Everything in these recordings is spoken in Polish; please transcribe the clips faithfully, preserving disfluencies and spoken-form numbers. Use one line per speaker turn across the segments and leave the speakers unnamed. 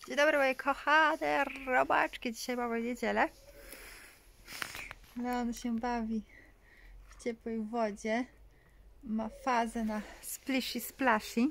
Dzień dobry moje kochane robaczki, dzisiaj mamy niedzielę. Leon się bawi w ciepłej wodzie. Ma fazę na splishy splashy.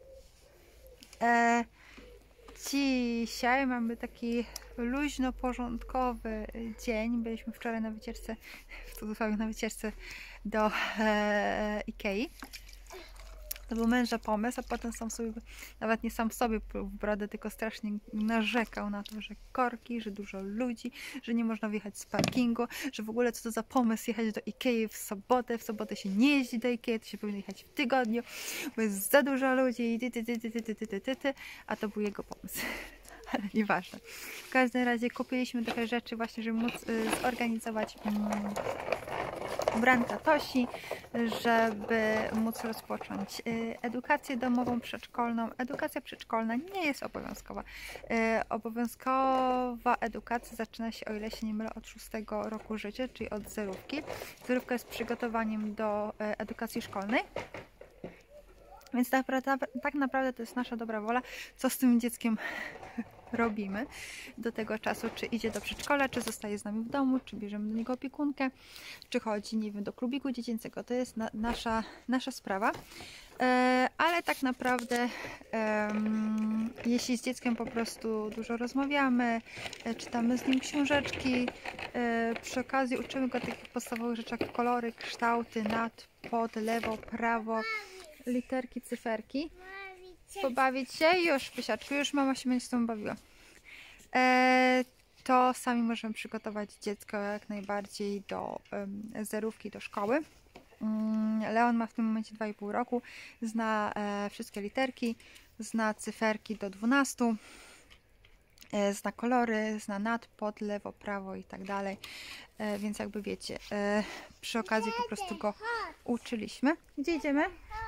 E, dzisiaj mamy taki luźno-porządkowy dzień. Byliśmy wczoraj na wycieczce, w cudzysłowie na wycieczce do e, Ikei. To był męża pomysł, a potem sam sobie, nawet nie sam sobie pluł w brodę, tylko strasznie narzekał na to, że korki, że dużo ludzi, że nie można wjechać z parkingu, że w ogóle co to za pomysł jechać do Ikei w sobotę, w sobotę się nie jeździ do Ikei, to się powinno jechać w tygodniu, bo jest za dużo ludzi i ty, ty, ty, ty, ty, ty, ty, ty, ty, a to był jego pomysł. Ale nieważne. W każdym razie kupiliśmy trochę rzeczy właśnie, żeby móc y, zorganizować mm, ubranka Tosi, żeby móc rozpocząć y, edukację domową, przedszkolną. Edukacja przedszkolna nie jest obowiązkowa. Y, obowiązkowa edukacja zaczyna się, o ile się nie mylę, od szóstego roku życia, czyli od zerówki. Zerówka jest przygotowaniem do y, edukacji szkolnej. Więc tak naprawdę, tak naprawdę to jest nasza dobra wola, co z tym dzieckiem robimy do tego czasu, czy idzie do przedszkola, czy zostaje z nami w domu, czy bierzemy do niego opiekunkę, czy chodzi, nie wiem, do klubiku dziecięcego. To jest na, nasza, nasza sprawa. E, ale tak naprawdę e, jeśli z dzieckiem po prostu dużo rozmawiamy, e, czytamy z nim książeczki, e, przy okazji uczymy go takich podstawowych rzeczy jak kolory, kształty, nad, pod, lewo, prawo, literki, cyferki. Pobawić się? Już, Pysiaczku, już mama się będzie z tą bawiła. E, to sami możemy przygotować dziecko jak najbardziej do um, zerówki, do szkoły. Um, Leon ma w tym momencie dwa i pół roku, zna e, wszystkie literki, zna cyferki do dwunastu, e, zna kolory, zna nad, pod, lewo, prawo i tak dalej. E, więc jakby wiecie, e, przy okazji po prostu go uczyliśmy. Gdzie idziemy?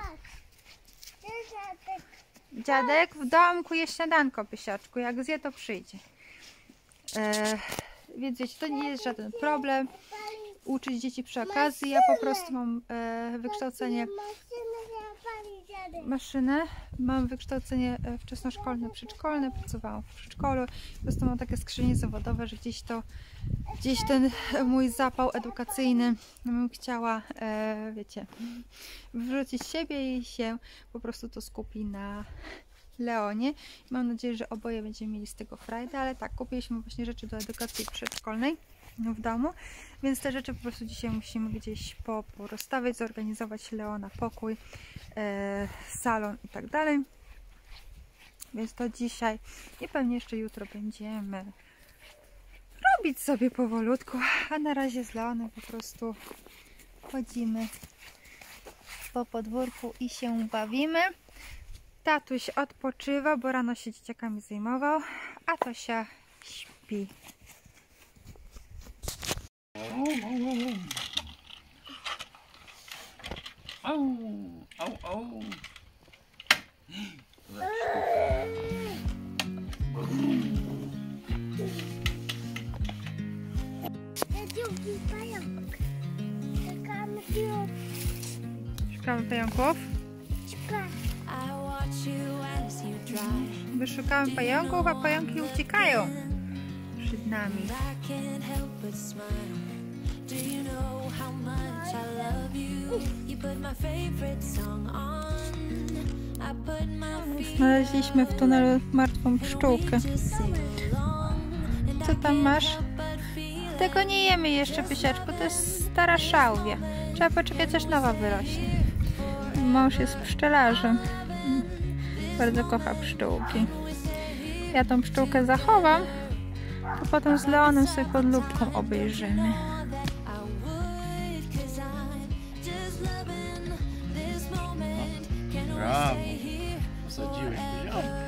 Dziadek w domku je śniadanko, Pysiaczku. Jak zje, to przyjdzie. E, więc wiecie, to nie jest żaden problem uczyć dzieci przy okazji. Ja po prostu mam e, wykształcenie maszynę. Mam wykształcenie wczesnoszkolne, przedszkolne. Pracowałam w przedszkolu. Po prostu mam takie skrzynie zawodowe, że gdzieś to, gdzieś ten mój zapał edukacyjny bym chciała, e, wiecie, wyrzucić siebie i się po prostu to skupi na Leonie. Mam nadzieję, że oboje będziemy mieli z tego frajdę, ale tak, kupiliśmy właśnie rzeczy do edukacji przedszkolnej w domu, więc te rzeczy po prostu dzisiaj musimy gdzieś po, porozstawiać, zorganizować Leona pokój, e, salon i tak dalej. Więc to dzisiaj i pewnie jeszcze jutro będziemy robić sobie powolutku, a na razie z Leonem po prostu chodzimy po podwórku i się bawimy. Tatuś odpoczywa, bo rano się dzieciakami zajmował, a Tosia śpi.
Au, au, au.
Szukamy pająków. Wyszukamy pająków, a pająki uciekają przed nami. Znaleźliśmy w tunelu martwą pszczółkę. Co tam masz? Tego nie jemy jeszcze, Pysiaczku, to jest stara szałwia. Trzeba poczekać, aż nowa wyrośnie. Mąż jest pszczelarzem. Bardzo kocha pszczółki. Ja tą pszczółkę zachowam, a potem z Leonem sobie pod lupką obejrzymy.
Brawo! Posadziłeś poziomkę.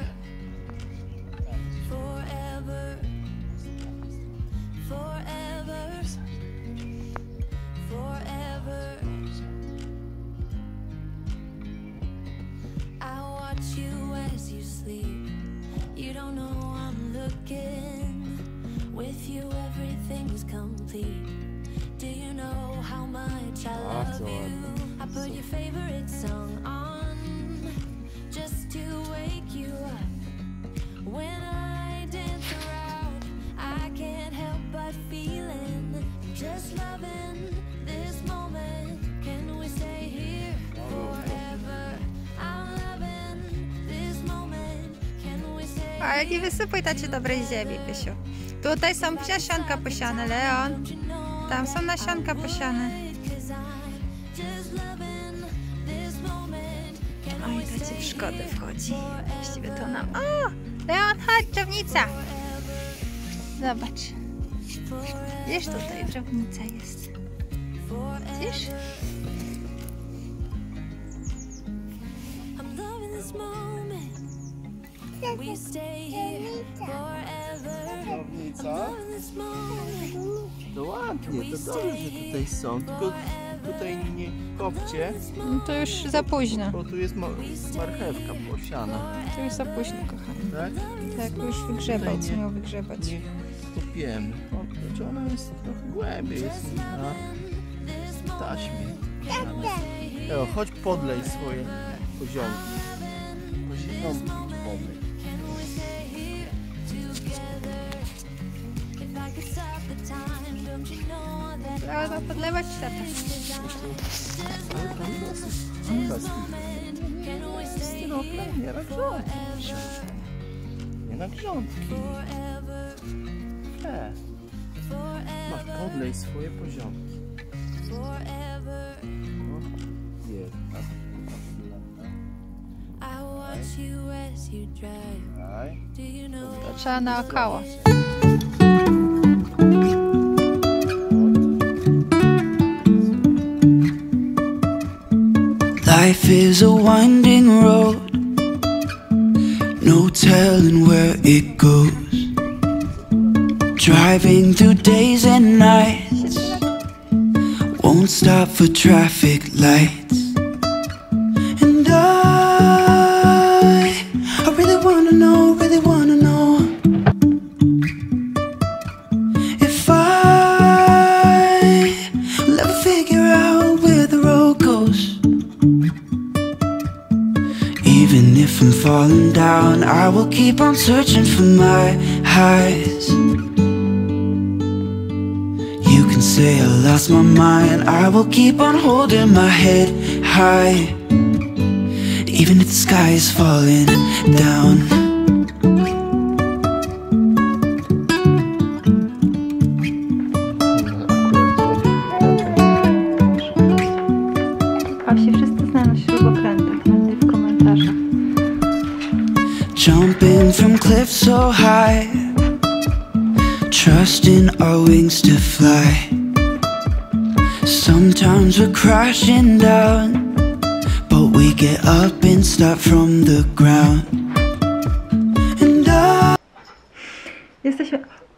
You don't know I'm looking. With you everything's complete. Do you know how much I love you? I put your favorite song on just to wake you up when I
Ale nie wysypuj tacie dobrej ziemi, Pysiu. Tutaj są nasionka posiane, Leon. Tam są nasionka posiane. Oj, tacie w szkodę wchodzi. Właściwie to nam... O! Leon, chodź, drzewnica! Zobacz. Wiesz, tutaj drzewnica jest. Widzisz?
Drzewnica? To ładnie, to dobrze, że tutaj są. Tylko tutaj nie kopcie,
No to już za późno.
bo tu jest ma marchewka posiana.
To już za późno, kochani.
Tak?
Tak, już wygrzebał, co miał wygrzebać.
Nie kopiemy. O, znaczy ona jest trochę głębiej, jest na taśmie. Ewo, chodź podlej swoje poziomki. Poziomki podlej.
Trzeba podlewać tata.
Ale tam dosyć styropian, nie na grządki. Nie na grządki. E. Masz, podlej swoje poziomki. No, jest. Daj.
To trzeba naokoło.
Life is a winding road, no telling where it goes. Driving through days and nights, won't stop for traffic lights. And I, I really wanna know, really wanna know if I will ever figure out where the road goes. Even if I'm falling down, I will keep on searching for my highs. You can say I lost my mind, I will keep on holding my head high. Even if the sky is falling down.
A się wszyscy znają na śrubokrętach, będę w komentarzach.
Jumping from cliffs so high, trusting our wings to fly. Sometimes we're crashing down, but we get up and start from the ground. And I...
Jesteśmy...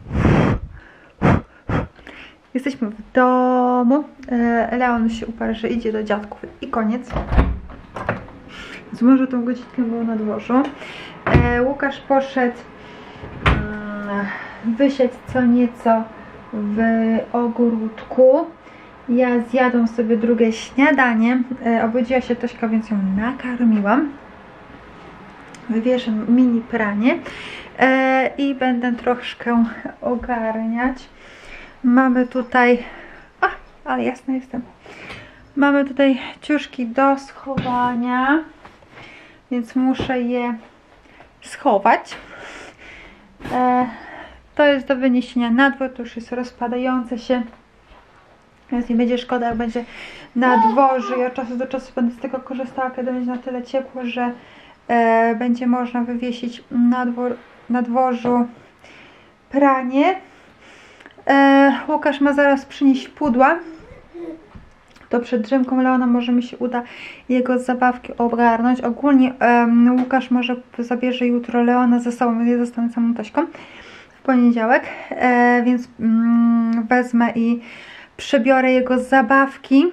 Jesteśmy w domu. E, Leon się uparł, że idzie do dziadków i koniec. Więc może tą godzinkę było na dworzu. E, Łukasz poszedł mm, wysiać co nieco w ogródku. Ja zjadłam sobie drugie śniadanie. E, obudziła się Tośka, więc ją nakarmiłam. Wywieszę mini pranie e, i będę troszkę ogarniać. Mamy tutaj... A, ale jasno jestem. Mamy tutaj ciuszki do schowania, więc muszę je schować. E, to jest do wyniesienia na dwór, to już jest rozpadające się, więc nie będzie szkoda, jak będzie na dworze. Ja od czasu do czasu będę z tego korzystała, kiedy będzie na tyle ciepło, że e, będzie można wywiesić na, dwór, na dworzu pranie. E, Łukasz ma zaraz przynieść pudła. To przed drzemką Leona może mi się uda jego zabawki ogarnąć. Ogólnie um, Łukasz może zabierze jutro Leona ze sobą, więc ja zostanę samą Tośką w poniedziałek, e, więc mm, wezmę i przebiorę jego zabawki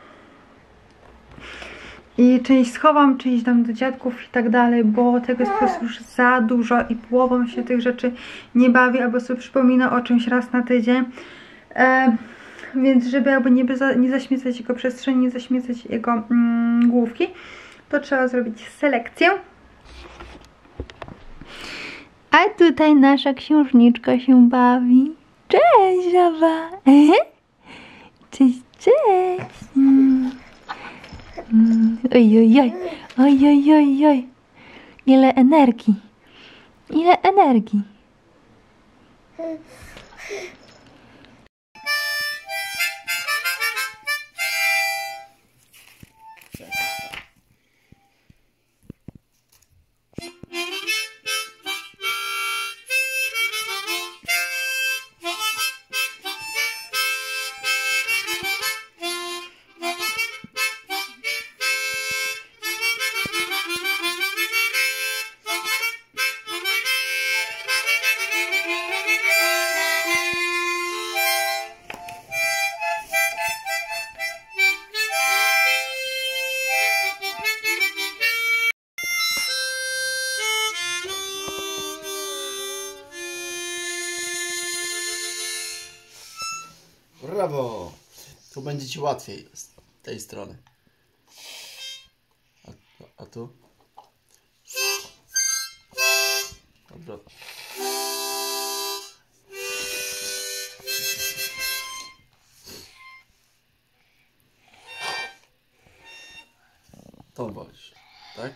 i część schowam, część dam do dziadków i tak dalej, bo tego jest po prostu już za dużo i połową się tych rzeczy nie bawi, albo sobie przypomina o czymś raz na tydzień. E, Więc żeby jakby nie, nie zaśmiecać jego przestrzeni, nie zaśmiecać jego mm, główki, to trzeba zrobić selekcję. A tutaj nasza księżniczka się bawi. Cześć, żaba! Cześć, cześć! Mm. Mm. Oj, oj, oj, oj, oj, oj, oj. Ile energii. Ile energii.
Brawo! Tu będzie ci łatwiej z tej strony. A, a tu? Dobra. Tą wolisz, tak?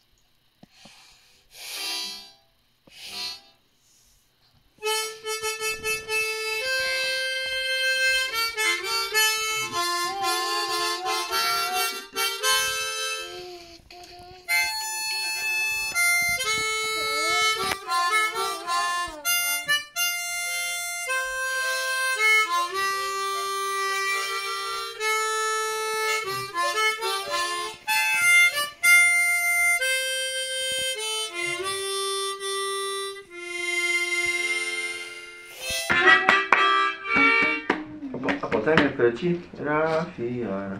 A potem jak leci Rafiara.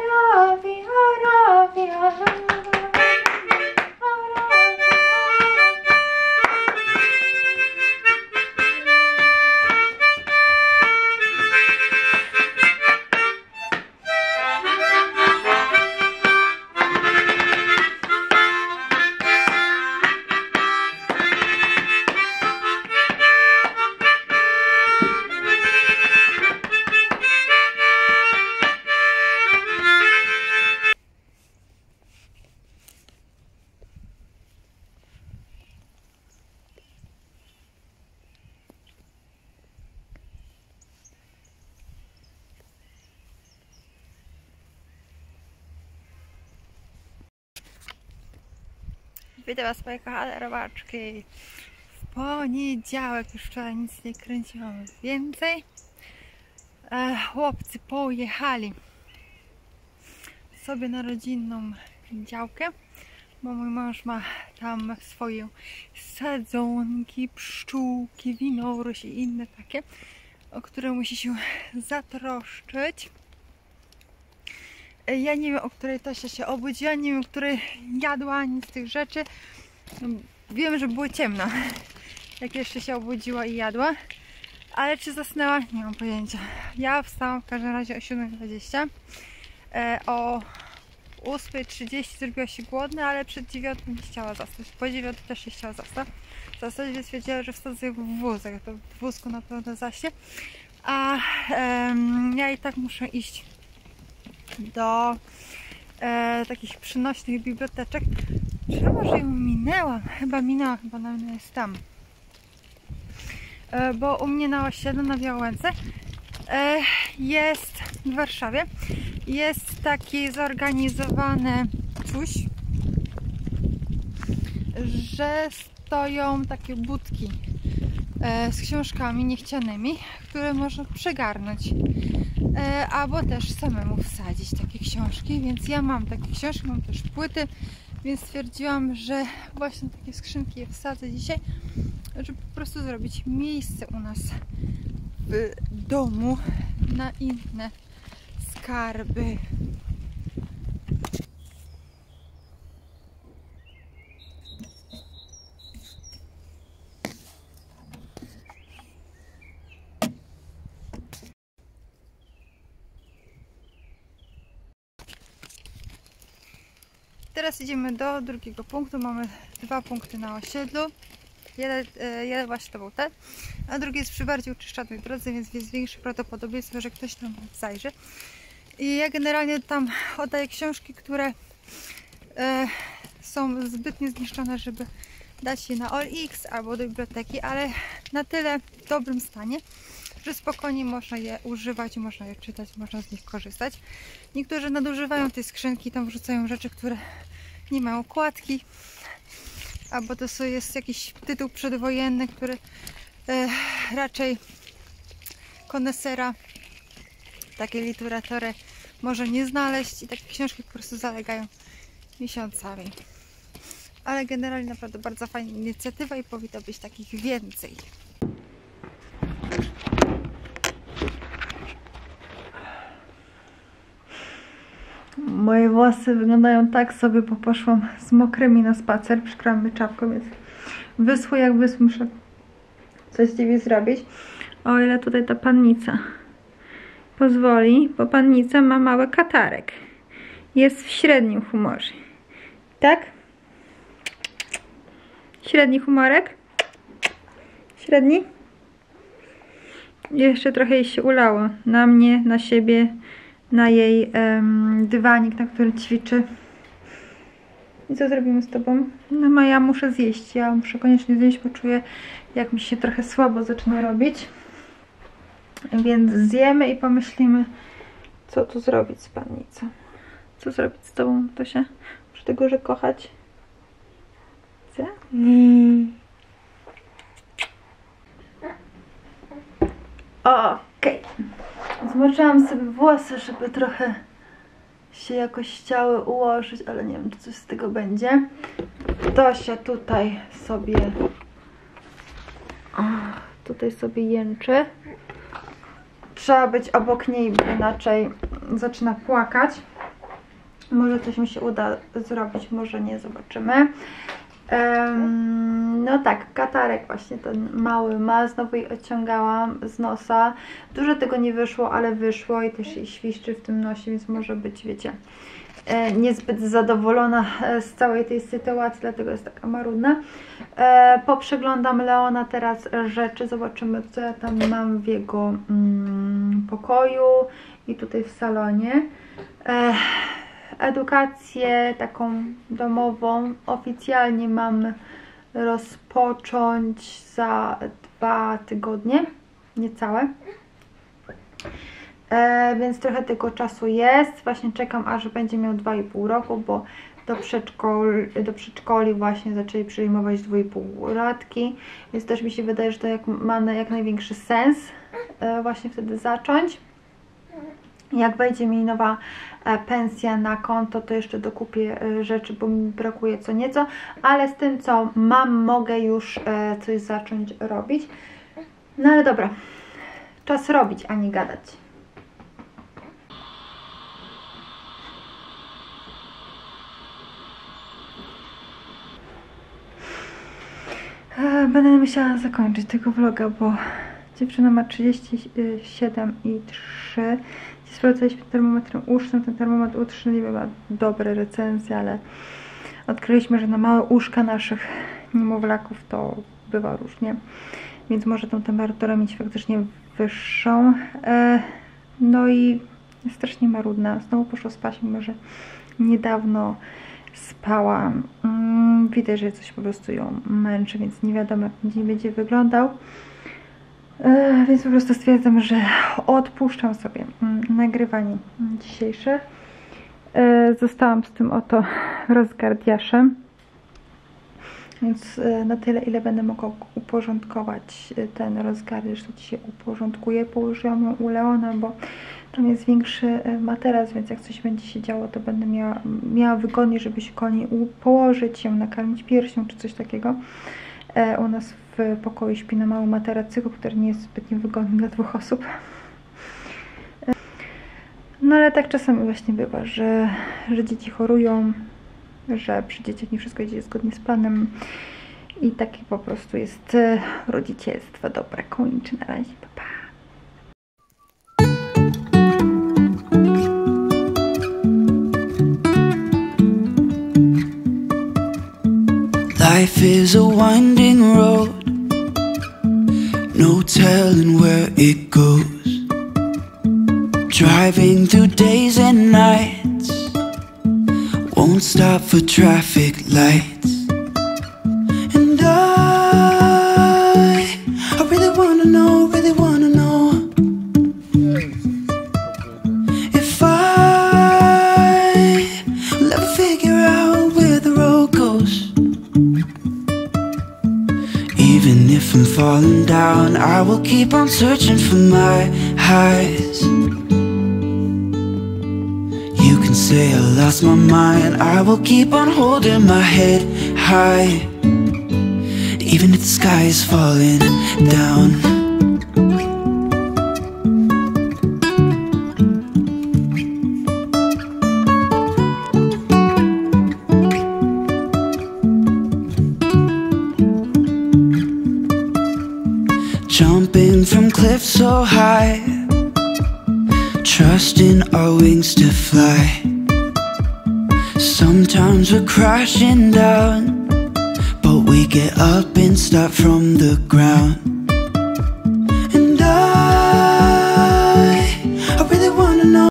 Witam Was, moje kochane robaczki. W poniedziałek, już wczoraj nic nie kręciłam więcej. E, chłopcy pojechali sobie na rodzinną działkę, bo mój mąż ma tam swoje sadzonki, pszczółki, winorośl i inne takie, o które musi się zatroszczyć. Ja nie wiem, o której Tosia się obudziła, nie wiem, o której jadła ani z tych rzeczy. Wiem, że było ciemno, jak jeszcze się obudziła i jadła. Ale czy zasnęła? Nie mam pojęcia. Ja wstałam w każdym razie o siódma dwadzieścia. E, o ósma trzydzieści zrobiła się głodna, ale przed dziewiątą nie chciała zasnąć. Po dziewiątej też się chciała zasnąć. Zasnąć, więc wiedziała, że wsadzę w wózek. To w wózku na pewno zaśnie. A em, ja i tak muszę iść do e, takich przynośnych biblioteczek. Czy może ją minęłam? Chyba minęła, chyba na mnie jest tam. E, bo u mnie na osiedlu, na Białęce e, jest w Warszawie jest takie zorganizowane coś, że stoją takie budki e, z książkami niechcianymi, które można przegarnąć. E, albo też samemu wsadzić takie książki, więc ja mam takie książki, mam też płyty, więc stwierdziłam, że właśnie takie skrzynki je wsadzę dzisiaj, żeby po prostu zrobić miejsce u nas w domu na inne skarby. Teraz idziemy do drugiego punktu. Mamy dwa punkty na osiedlu. Jeden, jeden właśnie to był ten, a drugi jest przy bardziej uczyszczonej drodze, więc jest większe prawdopodobieństwo, że ktoś tam zajrzy. I ja generalnie tam oddaję książki, które e, są zbytnio zniszczone, żeby dać je na O L X albo do biblioteki, ale na tyle w dobrym stanie, że spokojnie można je używać, można je czytać, można z nich korzystać. Niektórzy nadużywają tej skrzynki, tam wrzucają rzeczy, które nie mają okładki, albo to jest jakiś tytuł przedwojenny, który e, raczej konesera, takiej literatury może nie znaleźć i takie książki po prostu zalegają miesiącami. Ale generalnie naprawdę bardzo fajna inicjatywa i powinno być takich więcej. Moje włosy wyglądają tak sobie, bo poszłam z mokrymi na spacer, przykryłam mnie czapką, więc wyschły jak wyschły, muszę coś z nimi zrobić. O ile tutaj ta pannica pozwoli, bo pannica ma mały katarek. Jest w średnim humorze. Tak? Średni humorek? Średni? Jeszcze trochę jej się ulało. Na mnie, na siebie, na jej um, dywanik, na którym ćwiczy. I co zrobimy z tobą? No ja muszę zjeść. Ja muszę koniecznie zjeść, bo czuję, jak mi się trochę słabo zaczyna robić. Więc zjemy i pomyślimy, co tu zrobić z pannicą. Co zrobić z tobą, Tosia? Przy tego, że kochać? Co? Mm. Okej. Okay. Zmoczyłam sobie włosy, żeby trochę się jakoś chciały ułożyć, ale nie wiem, czy coś z tego będzie. Tosia tutaj sobie o, tutaj sobie jęczy. Trzeba być obok niej, bo inaczej zaczyna płakać. Może coś mi się uda zrobić, może nie, zobaczymy. Um, no tak, katarek właśnie ten mały ma, znowu jej odciągałam z nosa. Dużo tego nie wyszło, ale wyszło i też jej świszczy w tym nosie, więc może być, wiecie, e, niezbyt zadowolona z całej tej sytuacji, dlatego jest taka marudna. E, poprzeglądam Leona teraz rzeczy, zobaczymy, co ja tam mam w jego mm, pokoju i tutaj w salonie. E, Edukację taką domową oficjalnie mam rozpocząć za dwa tygodnie, niecałe. E, więc trochę tego czasu jest. Właśnie czekam, aż będzie miał dwa i pół roku, bo do przedszkoli, do przedszkoli właśnie zaczęli przyjmować dwa i pół latki, więc też mi się wydaje, że to jak, ma jak największy sens e, właśnie wtedy zacząć. Jak wejdzie mi nowa pensja na konto, to jeszcze dokupię rzeczy, bo mi brakuje co nieco, ale z tym, co mam, mogę już coś zacząć robić. No ale dobra, czas robić, a nie gadać. Będę musiała zakończyć tego vloga, bo dziewczyna ma trzydzieści siedem i trzy. Sprawdzaliśmy termometrem usznym. Ten termometr uszny ma dobre recenzje, ale odkryliśmy, że na małe uszka naszych niemowlaków to bywa różnie. Więc może tą temperaturę mieć faktycznie wyższą. No i jest strasznie marudna. Znowu poszła spać, mimo że niedawno spała. Widać, że coś po prostu ją męczy, więc nie wiadomo, jak dzień będzie wyglądał. Yy, więc po prostu stwierdzam, że odpuszczam sobie nagrywanie dzisiejsze. Yy, zostałam z tym oto rozgardiaszem. Więc yy, na tyle, ile będę mogła uporządkować ten rozgardiasz, to dzisiaj uporządkuję. Położyłam ją u Leona, bo tam jest większy materac, więc jak coś będzie się działo, to będę miała, miała wygodnie, żeby się koło niej położyć, ją nakarmić piersią czy coś takiego. E, u nas w pokoju śpi na małym materacyku, który nie jest zbytnio wygodny dla dwóch osób. E, no ale tak czasami właśnie bywa, że, że dzieci chorują, że przy dzieciach nie wszystko idzie zgodnie z planem i takie po prostu jest rodzicielstwo. Dobra, kończę na razie, pa, pa.
Life is a winding road, no telling where it goes. Driving through days and nights, won't stop for traffic lights. And Even if I'm falling down, I will keep on searching for my highs. You can say I lost my mind, I will keep on holding my head high. Even if the sky is falling down. Jumping from cliffs so high, trusting our wings to fly. Sometimes we're crashing down, but we get up and start from the ground.